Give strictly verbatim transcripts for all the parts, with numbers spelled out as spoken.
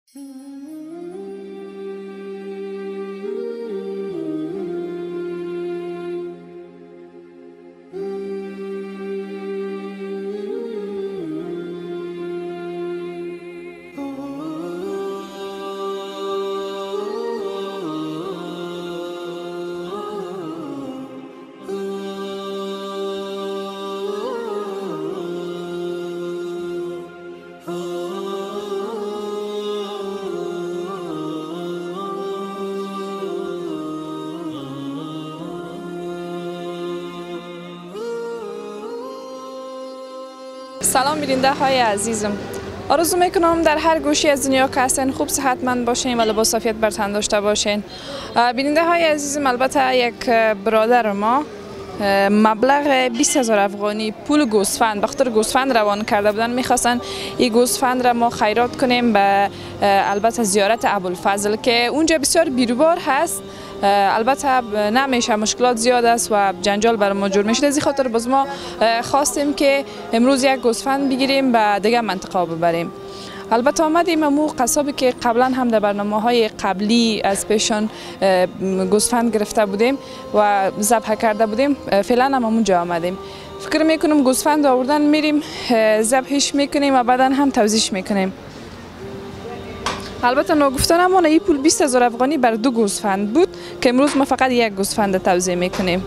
سلام بیننده های عزیزم، آرزو میکنم در هر گوشی از دنیا که هستین خوب صحتمند باشین و لباس عافیت بر تن داشته باشین. بیننده های عزیزم، البته یک برادر ما مبلغ بیست هزار افغانی پول گوسفند بخاطر گوسفند روان کرده بودن، میخواستن این گوسفند را ما خیرات کنیم به البته زیارت ابوالفضل که اونجا بسیار بیروبار هست. البته نمیشه، مشکلات زیاد است و جنجال بر ما جور میشه. از این خاطر باز ما خواستیم که امروز یک گوسفند بگیریم به دیگه منطقه ببریم. البته آمدیم امو قصابی که قبلا هم در برنامه‌های قبلی از پیشان گوسفند گرفته بودیم و ذبح کرده بودیم، فعلا هم اونجا آمدیم. فکر میکنم گوسفند آوردن میریم ذبحش میکنیم و بعدا هم توزیعش میکنیم. البته نگفتن اما این پول بیست هزار افغانی بر دو گوسفند بود که امروز ما فقط یک گوسفند توزیع میکنیم.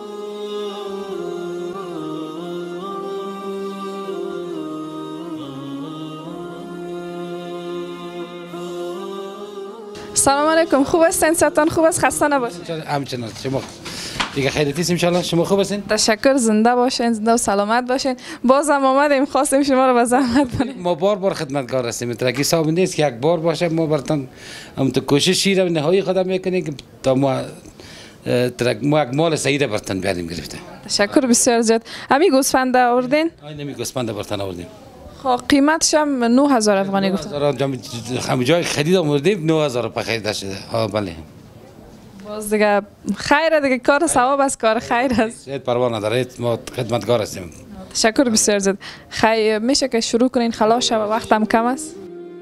سلام علیکم، خوب هستین؟ صحتان خوب است؟ خسته نباشید. همچنان شما دیگه خیلیتیست ان شاء الله. شما خوب هستین؟ تشکر، زنده باشین، زنده و سلامت باشین. بازم آمدیم خواستیم شما رو به زحمت کنیم. ما بار بار خدمتگار هستیم، ترکی صاحب نیست که یک بار باشه. ما برتون هم تو کوششی رو نهایی خودم میکنیم که تا ما ترک ما یک مال صحیح برتون بیاریم گرفته. تشکر بسیار زیاد. همین گوسفند آوردین؟ آی نمی گوسفند برتون آوردیم. خب قیمتش هم نه هزار افغانی گفتن. همه جای خرید آوردیم نه هزار په خرید شده. ها بله. باز دیگه خیره دیگه، کار ثواب است، کار خیر است. هیچ پروا نداره، ما خدمتگار هستیم. تشکر بسیار زیاد. خیر میشه که شروع کنین خلاص شو، وقتم کم است.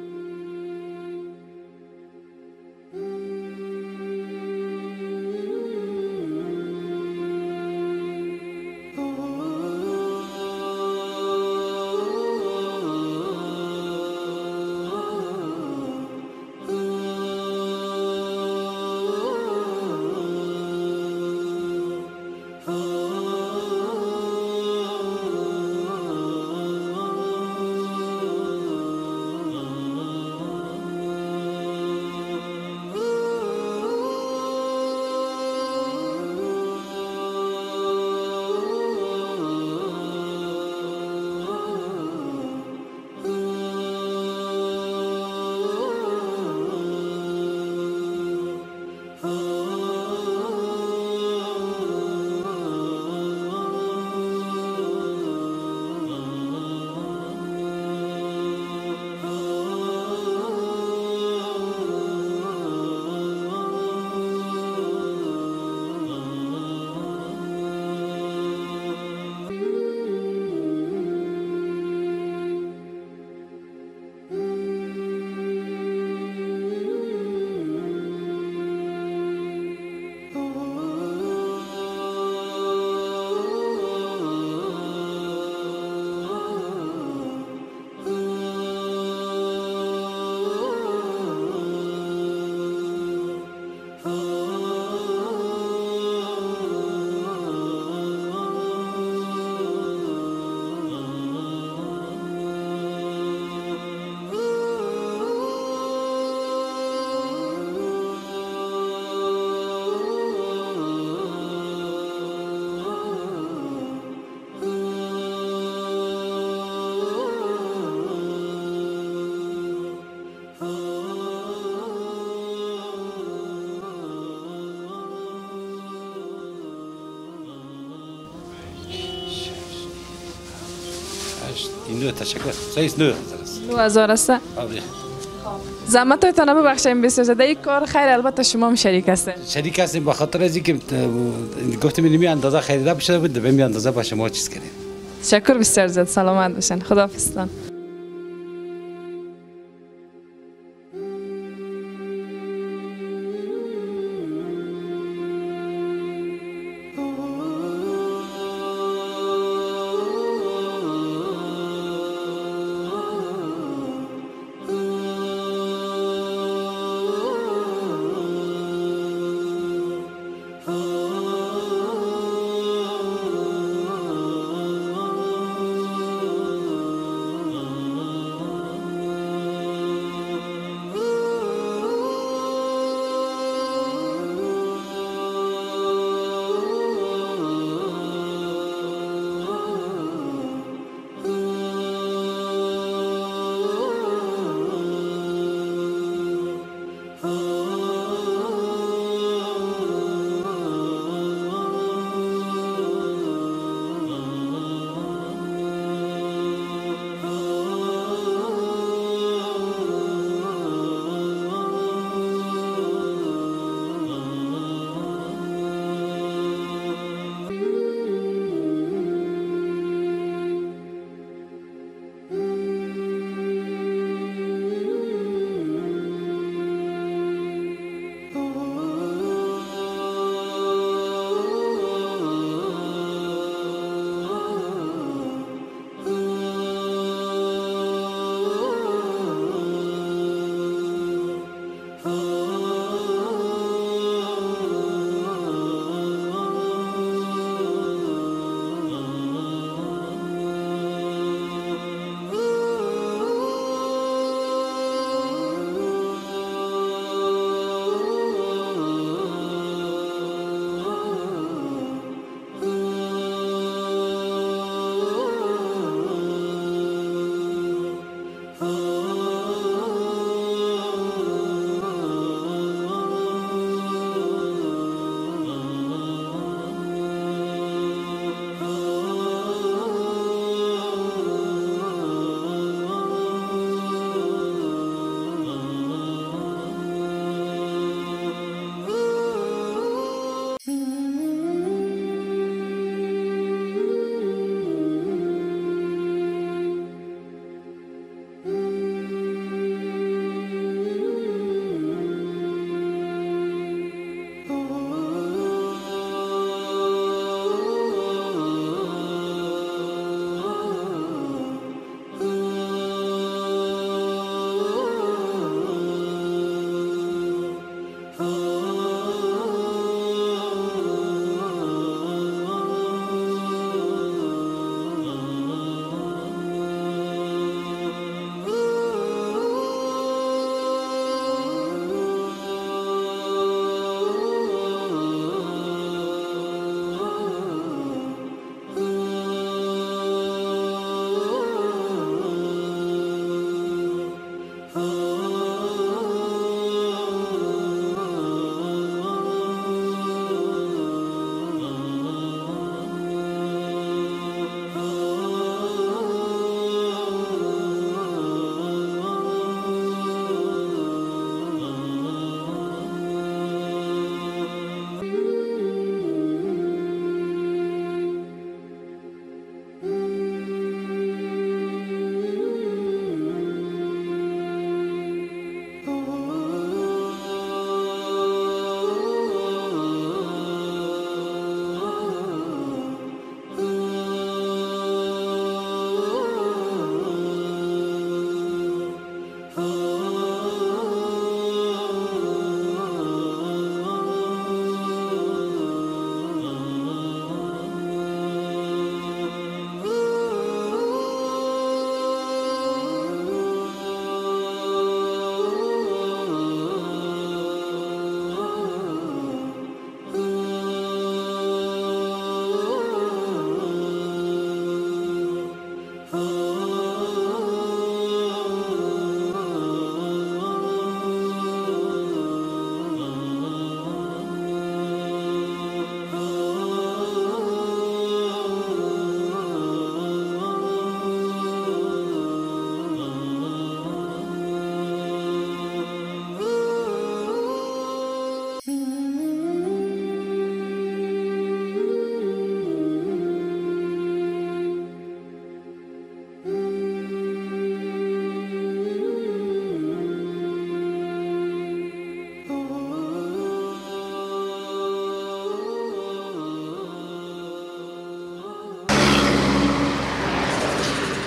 اینو تشکر. سایز نه هزار است. نه هزار است. زحمتتون رو ببخشید بسیار زیاد. این کار خیر البته شما هم شریک هستین. شریک هستیم به خاطر از اینکه گفتم اینمی اندازه خریده بشه بود، به می اندازه با شما چیز کردیم. تشکر بسیار زیاد. سلامت باشین. خداحافظ.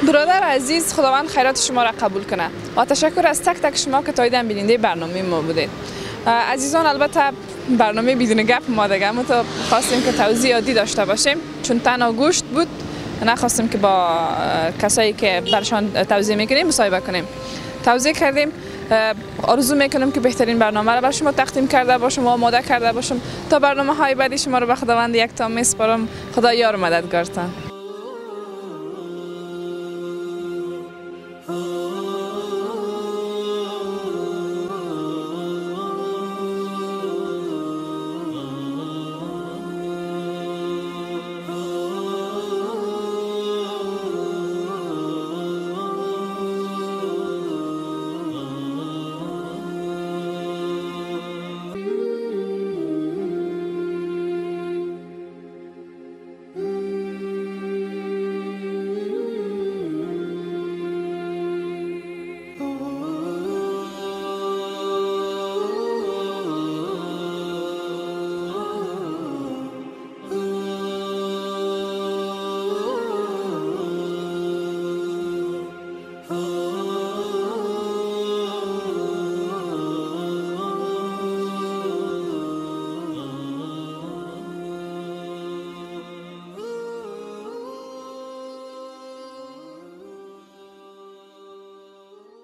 برادر عزیز، خداوند خیرات شما را قبول کنه و تشکر از تک تک شما که تا دیدن بیننده برنامه ما بودید. عزیزان، البته برنامه بدون گپ ما دیگه ما تو خواستیم که توضیح عادی داشته باشیم، چون تنها گوشت بود نخواستیم که با کسایی که برشان توضیح میکنیم مصاحبه کنیم. توضیح کردیم. آرزو میکنم که بهترین برنامه را بر شما تقدیم کرده باشم و آماده کرده باشم. تا برنامه های بعدی شما رو به خداوند یک تا میسپارم. خدا یار و مددگارتان.